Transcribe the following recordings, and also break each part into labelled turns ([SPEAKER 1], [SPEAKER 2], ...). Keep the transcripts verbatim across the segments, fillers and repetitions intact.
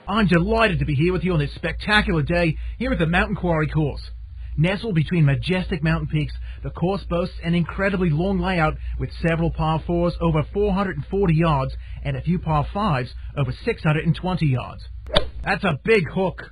[SPEAKER 1] I'm delighted to be here with you on this spectacular day here at the Mountain Quarry course. Nestled between majestic mountain peaks, the course boasts an incredibly long layout with several par fours over four hundred forty yards and a few par fives over six hundred twenty yards. That's a big hook.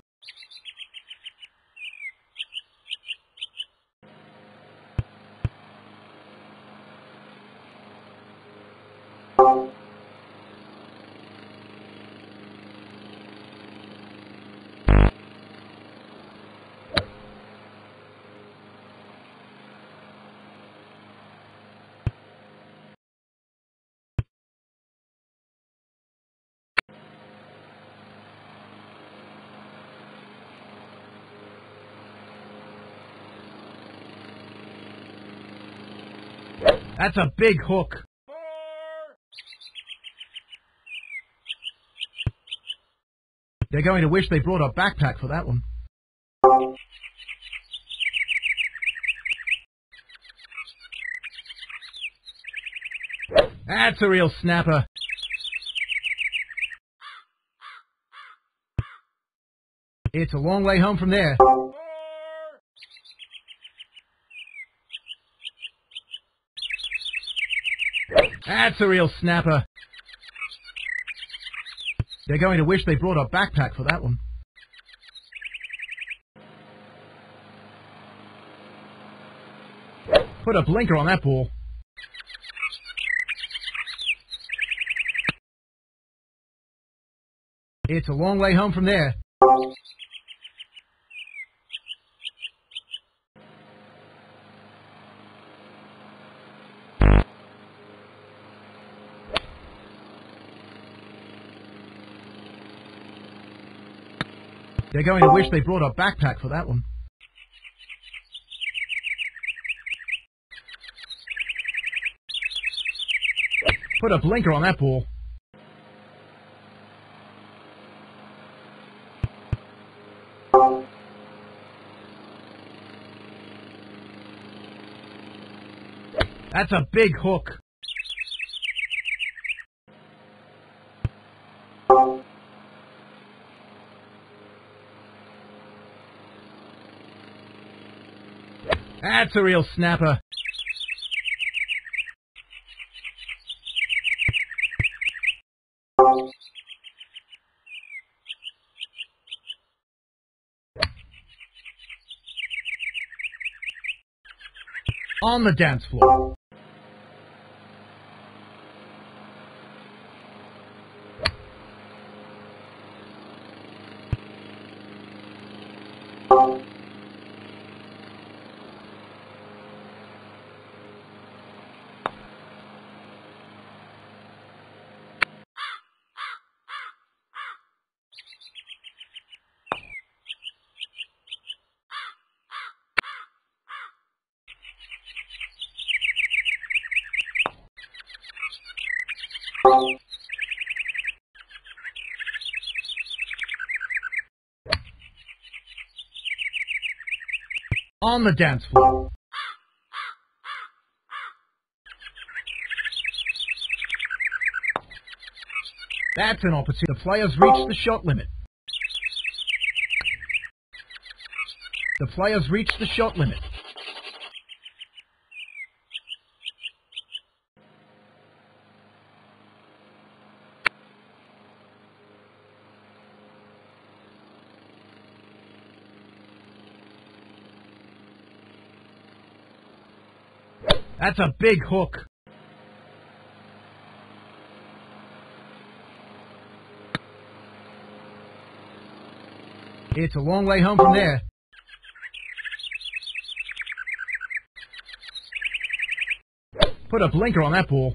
[SPEAKER 1] That's a big hook. They're going to wish they brought a backpack for that one. That's a real snapper. It's a long way home from there. That's a real snapper. They're going to wish they brought a backpack for that one. Put a blinker on that ball. It's a long way home from there. They're going to wish they brought a backpack for that one. Put a blinker on that ball. That's a big hook. That's a real snapper. On the dance floor. On the dance floor. That's an opportunity. The players reach the shot limit. The players reach the shot limit. That's a big hook. It's a long way home from there. Put a blinker on that ball.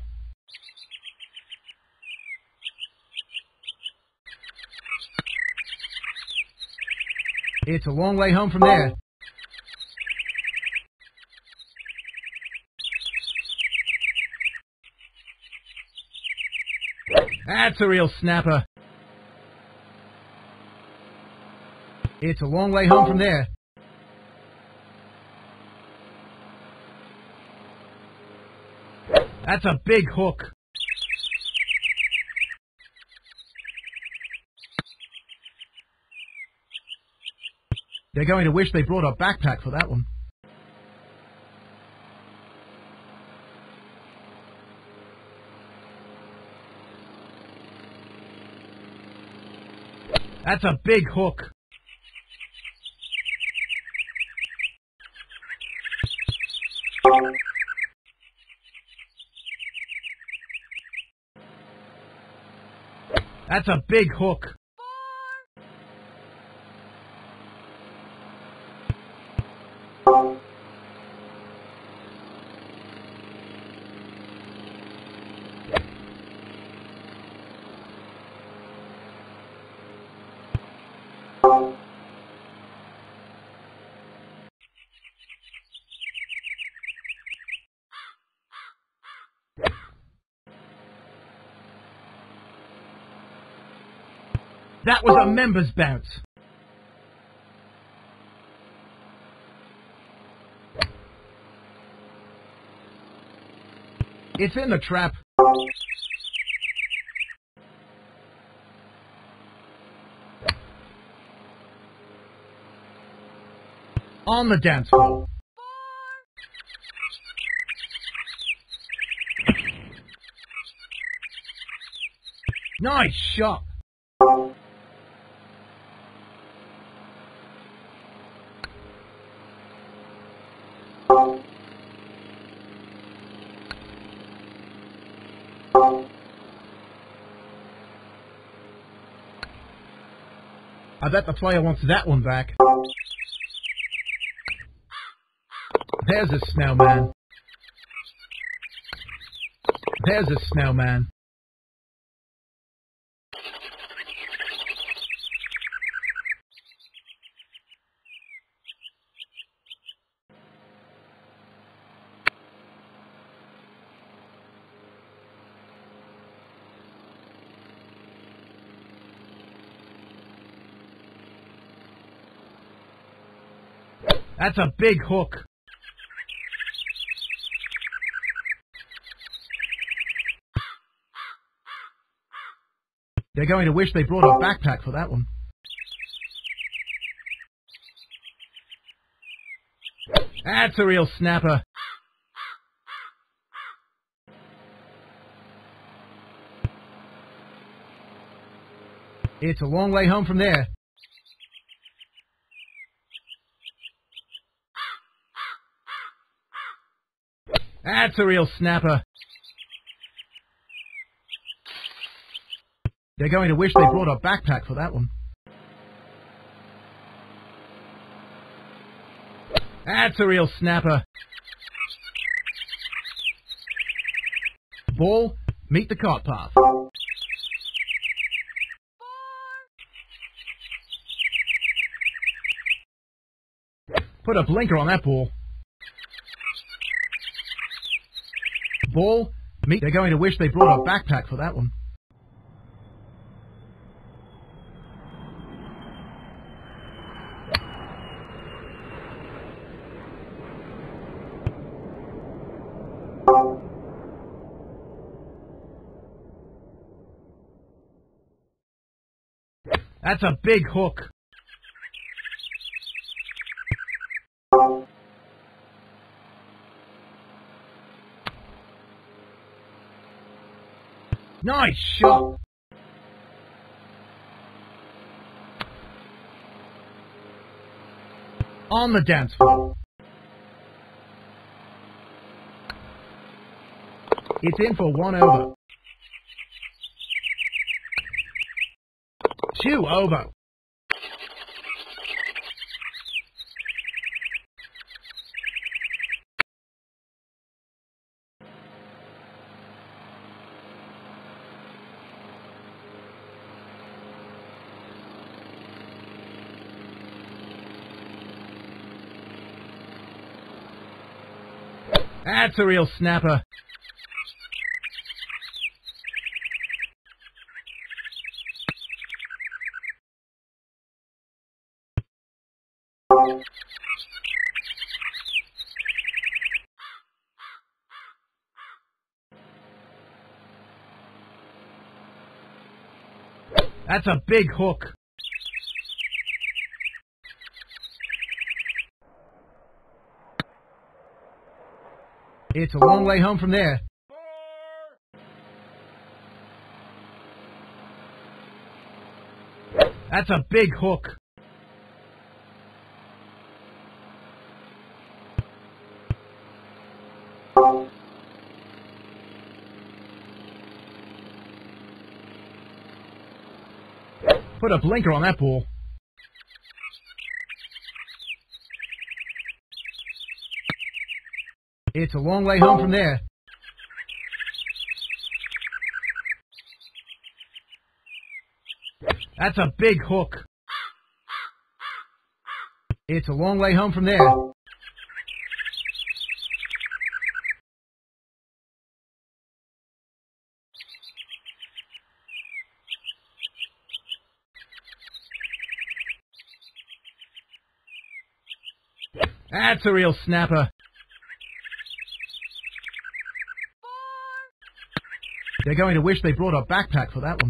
[SPEAKER 1] It's a long way home from there. That's a real snapper. It's a long way home from there. That's a big hook. They're going to wish they brought a backpack for that one. That's a big hook. That's a big hook. That was a member's bounce. It's in the trap. On the dance floor. Nice shot. I bet the player wants that one back. There's a snowman. There's a snowman. That's a big hook. They're going to wish they brought a backpack for that one. That's a real snapper. It's a long way home from there. That's a real snapper. They're going to wish they brought a backpack for that one. That's a real snapper. Ball, meet the cart path. Put a blinker on that ball. Ball, meet. They're going to wish they brought a backpack for that one. That's a big hook. Nice shot. On the dance floor. It's in for one over. Two over. That's a real snapper. That's a big hook. It's a long way home from there. That's a big hook. Put a blinker on that ball. It's a long way home from there. That's a big hook. It's a long way home from there. That's a real snapper. They're going to wish they brought a backpack for that one.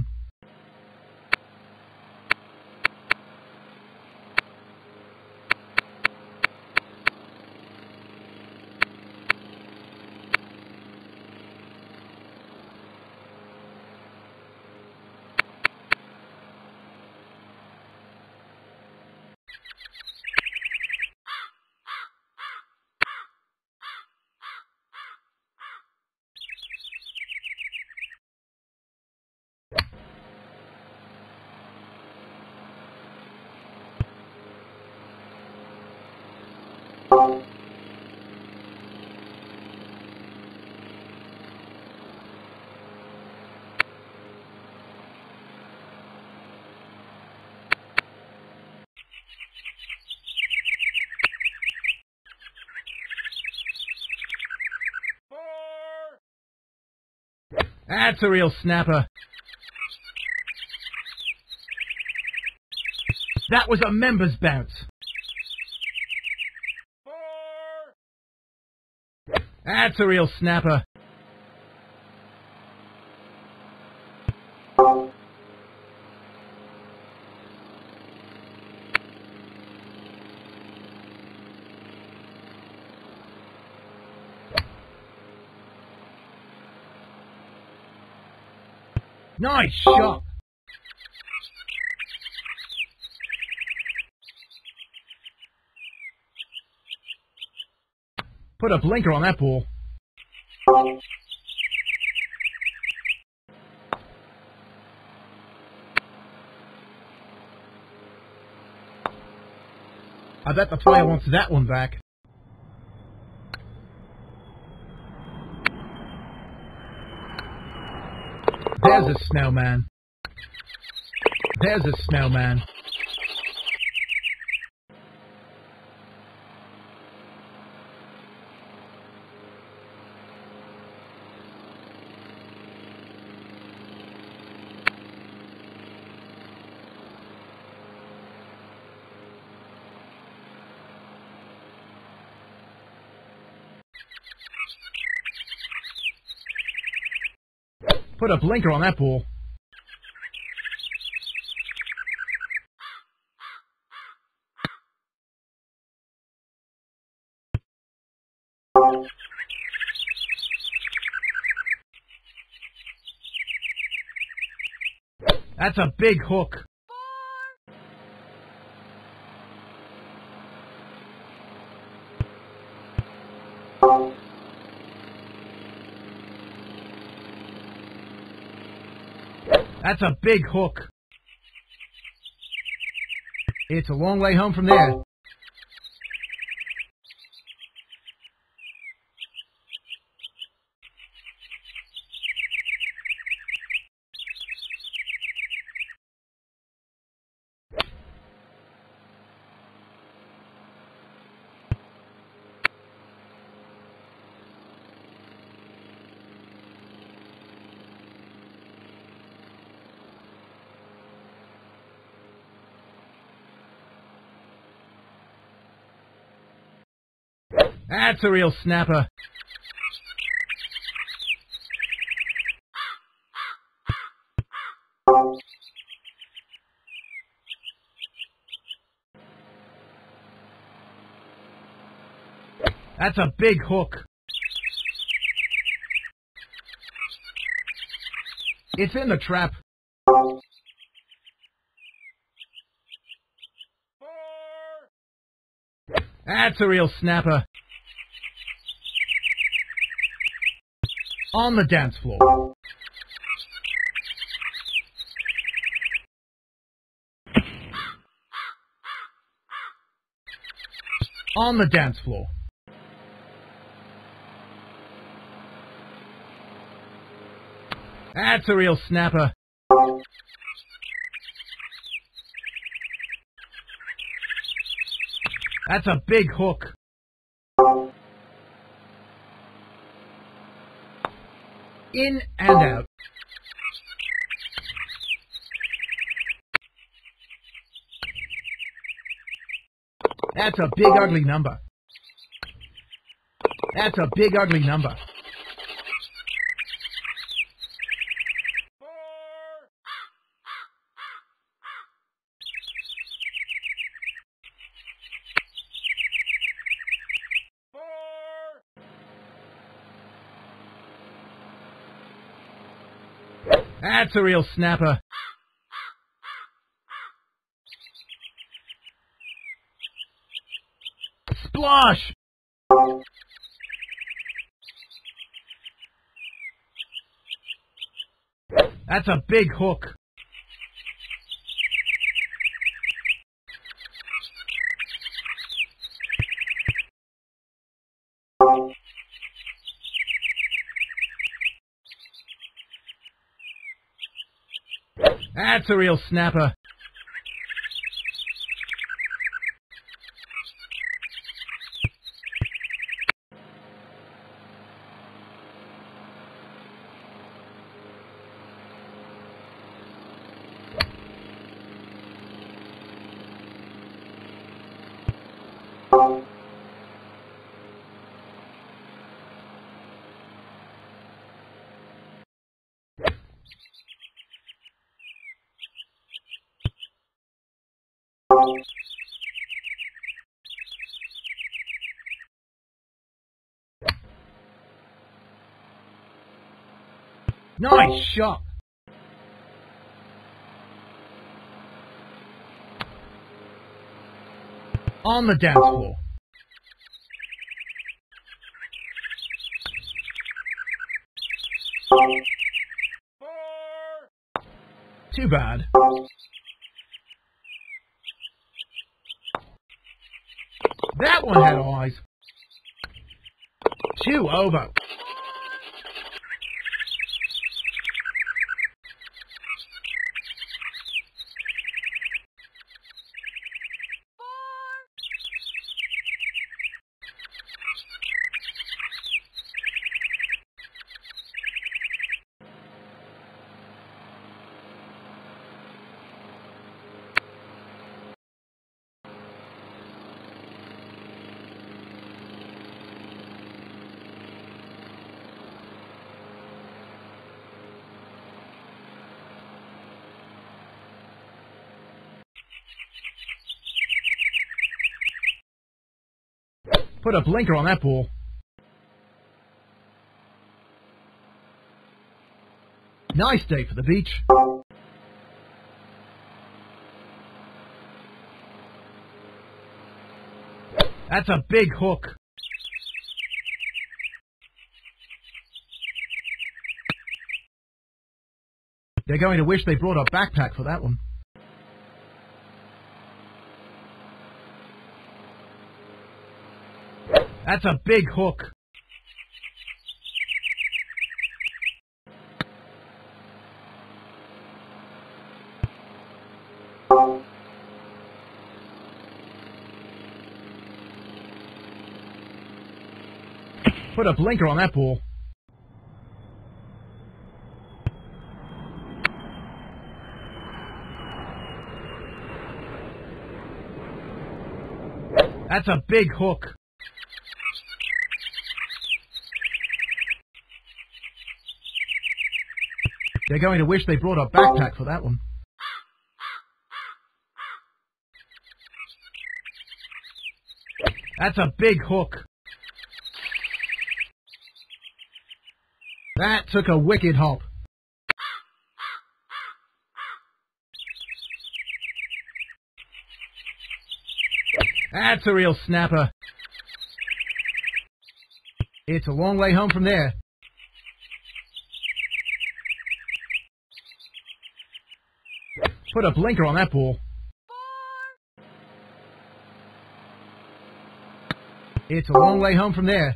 [SPEAKER 1] That's a real snapper. That was a member's bounce. That's a real snapper. Nice shot. Put a blinker on that ball. I bet the player wants that one back. There's a snowman. There's a snowman. Put a blinker on that ball. That's a big hook. That's a big hook. It's a long way home from there. That's a real snapper. That's a big hook. It's in the trap. That's a real snapper. On the dance floor. On the dance floor. That's a real snapper. That's a big hook. In and out. That's a big ugly number. That's a big ugly number. That's a real snapper. Splosh! That's a big hook. That's a real snapper. Nice shot. On the dance floor. Too bad. That one had eyes. Two over. Put a blinker on that ball. Nice day for the beach. That's a big hook. They're going to wish they brought a backpack for that one. That's a big hook. Put a blinker on that ball. That's a big hook. They're going to wish they brought a backpack for that one. That's a big hook. That took a wicked hop. That's a real snapper. It's a long way home from there. Put a blinker on that ball. It's a long way home from there.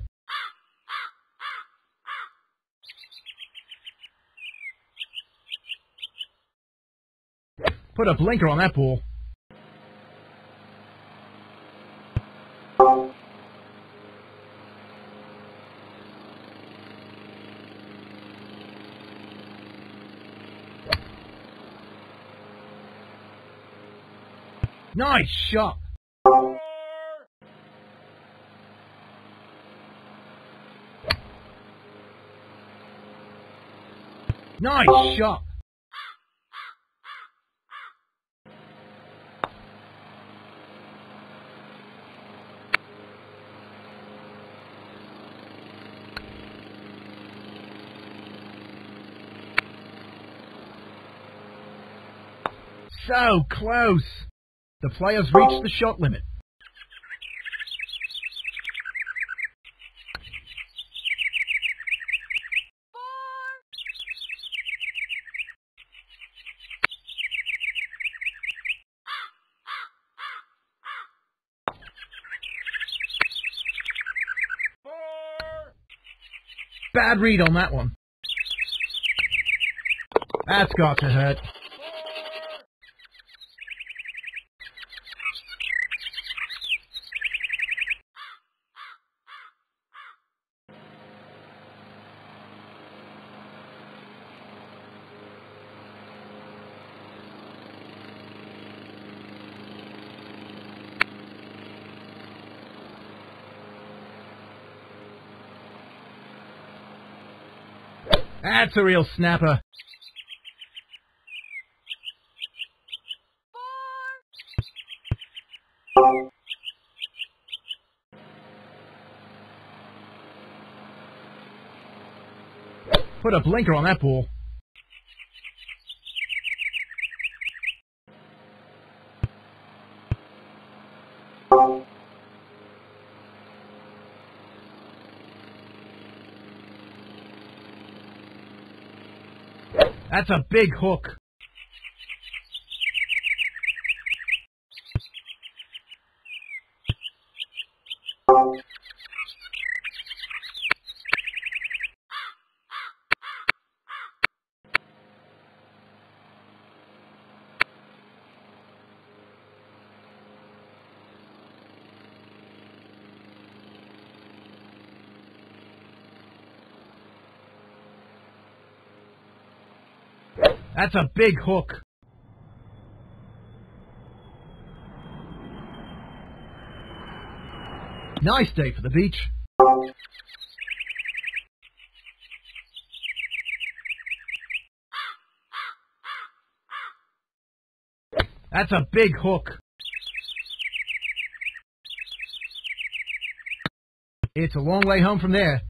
[SPEAKER 1] Put a blinker on that ball. Nice shot. Nice shot. So close. The players reached the shot limit. Bad read on that one. That's got to hurt. That's a real snapper. Put a blinker on that ball. That's a big hook. That's a big hook. Nice day for the beach. That's a big hook. It's a long way home from there.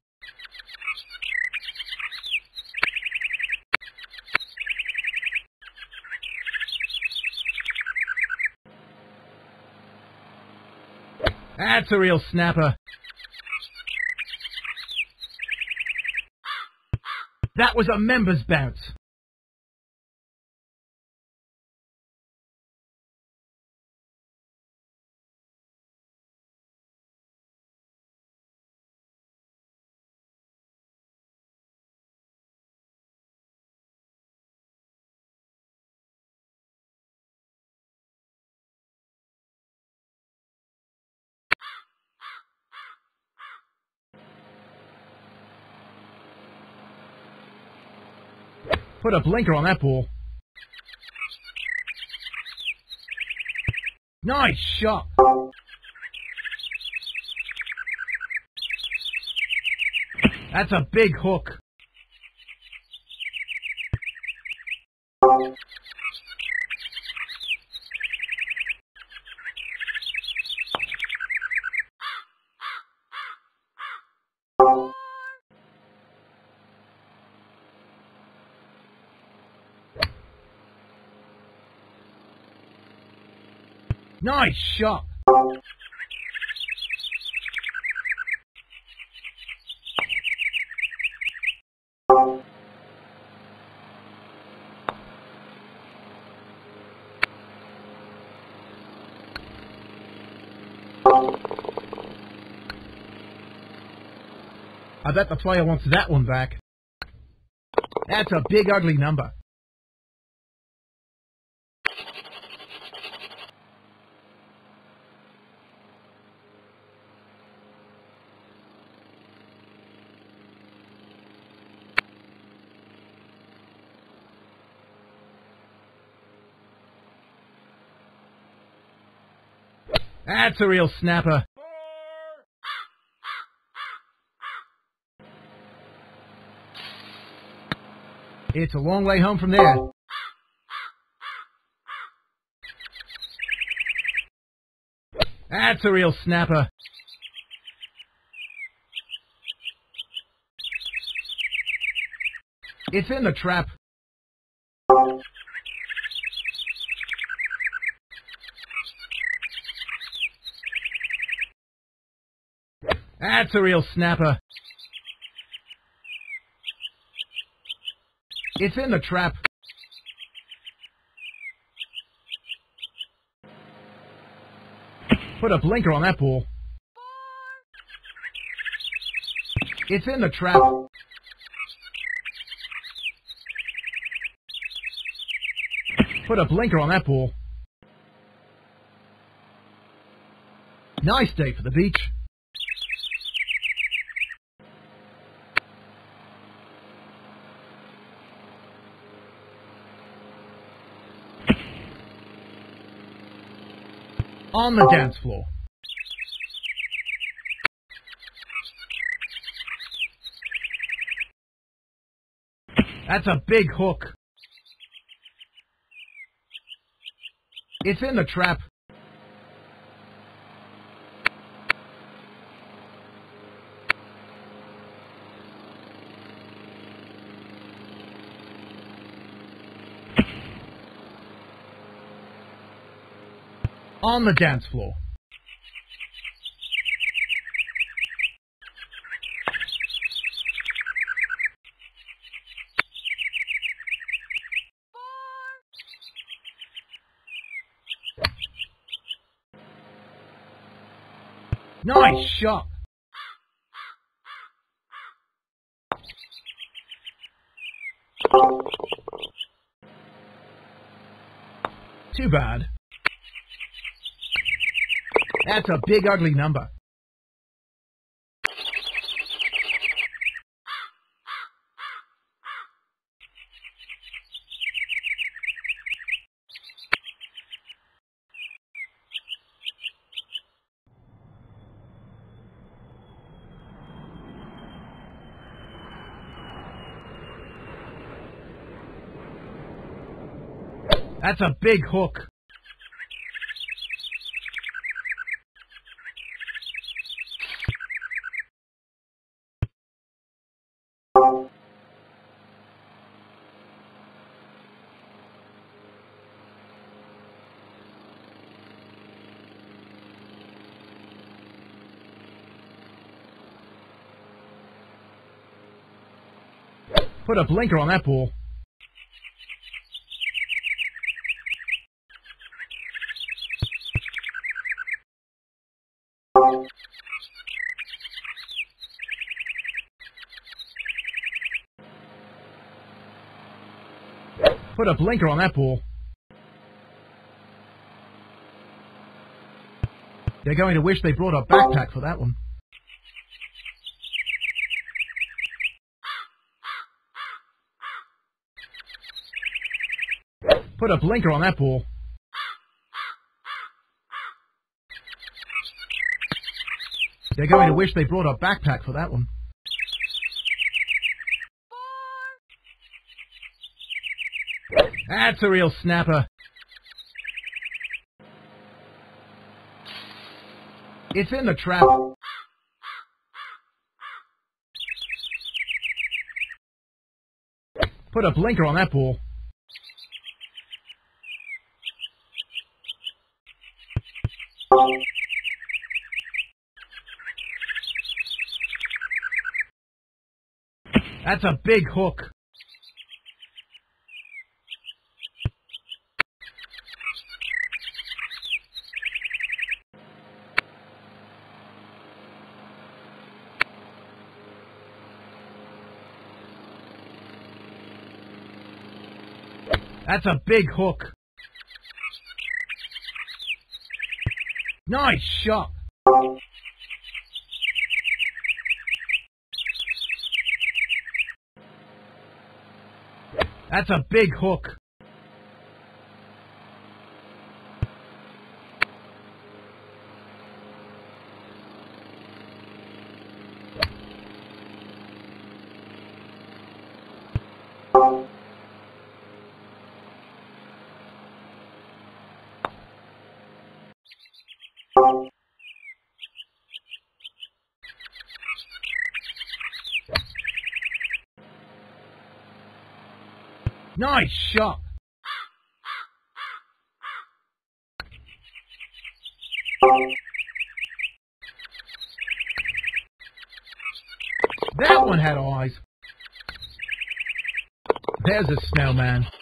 [SPEAKER 1] That's a real snapper. That was a member's bounce. Put a blinker on that ball. Nice shot. That's a big hook. Nice shot. I bet the player wants that one back. That's a big ugly number. That's a real snapper. It's a long way home from there. That's a real snapper. It's in the trap. That's a real snapper. It's in the trap. Put a blinker on that ball. It's in the trap. Put a blinker on that ball. Nice day for the beach. On the dance floor. That's a big hook. It's in the trap. On the dance floor. Nice shot. Too bad. That's a big ugly number. That's a big hook. Put a blinker on that ball. Put a blinker on that ball. They're going to wish they brought a backpack for that one. Put a blinker on that ball. They're going to wish they brought a backpack for that one. That's a real snapper. It's in the trap. Put a blinker on that ball. That's a big hook. That's a big hook. Nice shot. That's a big hook. Nice shot. That one had eyes. There's a snowman.